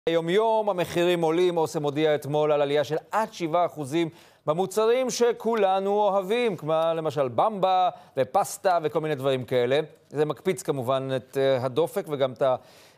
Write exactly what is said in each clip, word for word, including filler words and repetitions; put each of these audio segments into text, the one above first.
יום יום המחירים עולים. אוסם הודיע אתמול על עלייה של עד שבעה אחוזים במוצרים שכולנו אוהבים, כמו למשל במבה ופסטה וכל מיני דברים כאלה. זה מקפיץ כמובן את הדופק וגם את,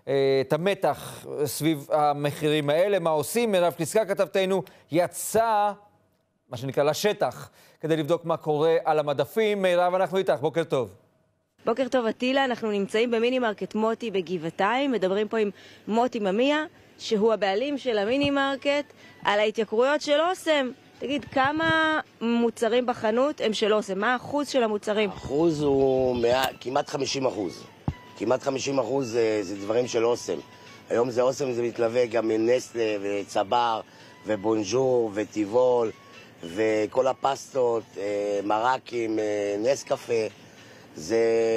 את המתח סביב המחירים האלה. מה עושים? מירב קליסקה כתבתנו יצא, מה שנקרא, לשטח, כדי לבדוק מה קורה על המדפים. מירב, אנחנו איתך, בוקר טוב. בוקר טוב עטילה, אנחנו נמצאים במיני מרקט מוטי בגבעתיים, מדברים פה עם מוטי ממיה, שהוא הבעלים של המיני מרקט, על ההתייקרויות של אוסם. תגיד, כמה מוצרים בחנות הם של אוסם? מה האחוז של המוצרים? האחוז הוא מאה, כמעט חמישים אחוז. כמעט חמישים אחוז זה, זה דברים של אוסם. היום זה אוסם, זה מתלווה גם מנסטלה וצבר ובונג'ור וטיבול וכל הפסטות, מרקים, נס קפה. זה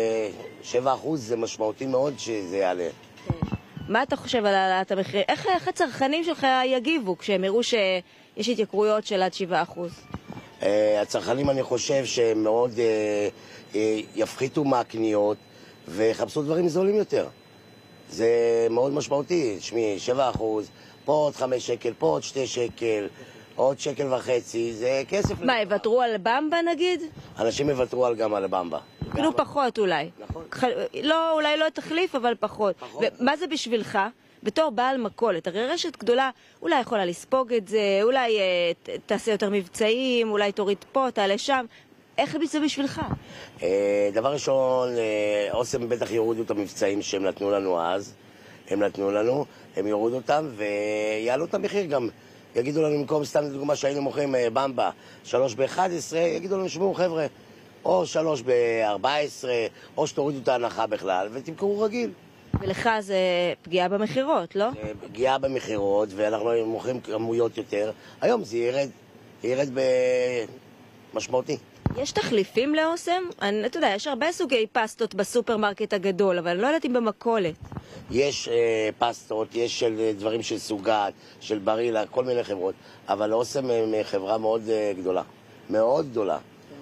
שבעה אחוז, זה משמעותי מאוד שזה יעלה. מה אתה חושב על העלאת המחיר? איך, איך הצרכנים שלך יגיבו כשהם יראו שיש התייקרויות של עד שבעה אחוז? Uh, הצרכנים, אני חושב שהם מאוד uh, uh, יפחיתו מהקניות ויחפשו דברים זולים יותר. זה מאוד משמעותי. שמי, שבעה אחוז, פה עוד חמש שקל, פה עוד שתי שקל, עוד שקל וחצי, זה כסף. מה, יוותרו על במבה נגיד? אנשים יוותרו על גם על במבה. כאילו פחות אולי. נכון. לא, אולי לא תחליף, אבל פחות. פחות. ומה זה בשבילך? בתור בעל מכולת, הרי רשת גדולה, אולי יכולה לספוג את זה, אולי אה, תעשה יותר מבצעים, אולי תוריד פה, תעלה שם. איך זה בשבילך? אה, דבר ראשון, אה, אוסם בטח יורידו את המבצעים שהם נתנו לנו אז. הם נתנו לנו, הם יורידו אותם ויעלו את המחיר גם. יגידו לנו, במקום סתם לדוגמה שהיינו מוכרים אה, במבה, שלוש ב-אחת עשרה, יגידו לנו, שמעו חבר'ה, או שלוש ב-ארבע עשרה, או שתורידו את ההנחה בכלל, ותמכרו רגיל. ולך זה פגיעה במחירות, לא? זה פגיעה במחירות, ואנחנו מוכרים כמויות יותר. היום זה ירד, ירד במשמעותי. יש תחליפים לאוסם? אני, אתה יודע, יש הרבה סוגי פסטות בסופרמרקט הגדול, אבל אני לא יודעת אם במכולת. יש אה, פסטות, יש של דברים של סוגת, של ברילה, כל מיני חברות, אבל אוסם הם חברה מאוד אה, גדולה, מאוד גדולה.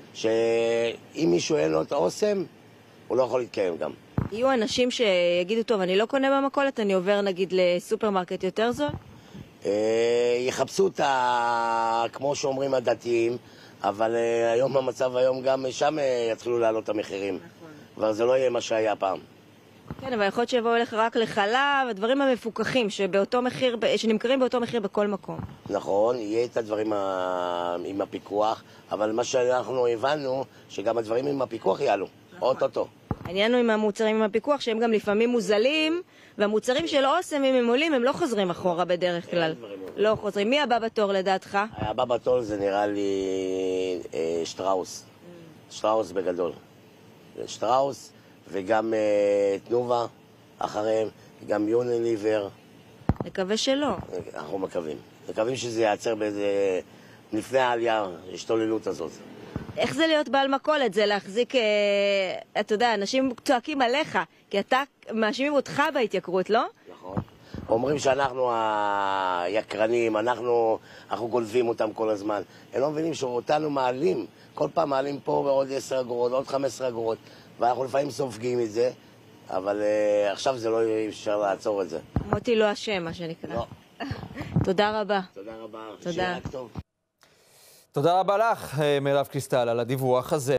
שאם מישהו אין לו את האוסם, הוא לא יכול להתקיים גם. יהיו אנשים שיגידו, טוב, אני לא קונה במכולת, אני עובר נגיד לסופרמרקט יותר זול? אה, יחפשו את ה... כמו שאומרים הדתיים, אבל אה, היום המצב היום גם שם אה, יתחילו לעלות את המחירים. נכון. אבל זה לא יהיה מה שהיה פעם. כן, אבל יכול להיות שיבואו אליך רק לחלב, הדברים המפוקחים שבאותו מחיר, שנמכרים באותו מחיר בכל מקום. נכון, יהיה את הדברים ה... עם הפיקוח, אבל מה שאנחנו הבנו, שגם הדברים עם הפיקוח יעלו, נכון. אוטוטו. העניין הוא עם המוצרים עם הפיקוח, שהם גם לפעמים מוזלים, והמוצרים של אוסם, אם הם עולים, הם לא חוזרים אחורה בדרך כלל. לא חוזרים. מי הבא בתור לדעתך? הבא בתור זה נראה לי אה, שטראוס. שטראוס בגדול. שטראוס וגם אה, תנובה אחריהם, גם יוניליבר. מקווה שלא. אנחנו מקווים. מקווים שזה ייעצר באיזה... לפני העלייה, השתוללות הזאת. איך זה להיות בעל מכולת? זה להחזיק, אה, אתה יודע, אנשים צועקים עליך, כי אתה, מאשימים אותך בהתייקרות, לא? נכון. אומרים שאנחנו היקרנים, אנחנו, אנחנו גולבים אותם כל הזמן. הם לא מבינים שאותנו מעלים, כל פעם מעלים פה בעוד עשר אגורות, עוד חמש עשרה אגורות, ואנחנו לפעמים סופגים את זה, אבל uh, עכשיו זה לא אפשר לעצור את זה. מוטי לא אשם, מה שנקרא. לא. תודה רבה. תודה רבה. תודה. שיהיה רק טוב. תודה רבה לך, מירב קליסטל, על הדיווח הזה.